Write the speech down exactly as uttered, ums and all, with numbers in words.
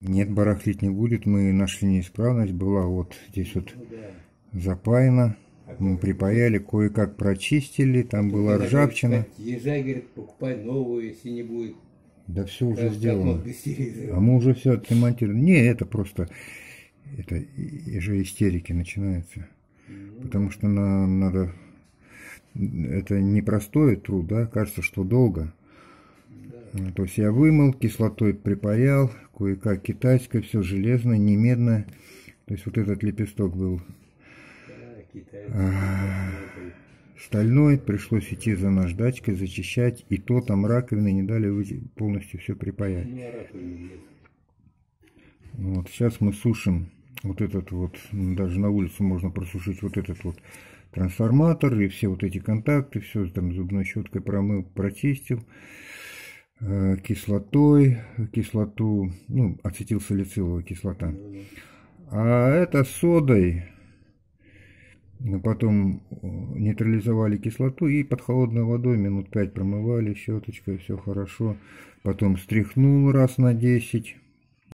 Нет, барахлить не будет. Мы нашли неисправность. Была вот здесь вот Ну да. запаяна. Мы припаяли, кое-как прочистили. Там была Тогда, ржавчина. говорит, езжай, говорит, покупай новую, если не будет. Да все уже Как сделано. окно А мы уже все отремонтировали. Не, это просто... Это и- же истерики начинаются. Потому что нам надо... Это непростой труд, да? Кажется, что долго. Да. То есть я вымыл, кислотой припаял, кое-как китайское, все железное, не медное. То есть вот этот лепесток был Да, китайцы. а, стальной, пришлось идти за наждачкой, зачищать, и то там раковины не дали полностью все припаять. Ну, а раковины нет. Вот, сейчас мы сушим вот этот вот, даже на улице можно просушить вот этот вот трансформатор и все вот эти контакты, все там зубной щеткой промыл, прочистил, э, кислотой, кислоту, ну, ацетилсалициловая кислота. А это содой, потом нейтрализовали кислоту и под холодной водой минут пять промывали щеточкой, все хорошо. Потом стряхнул раз на десять.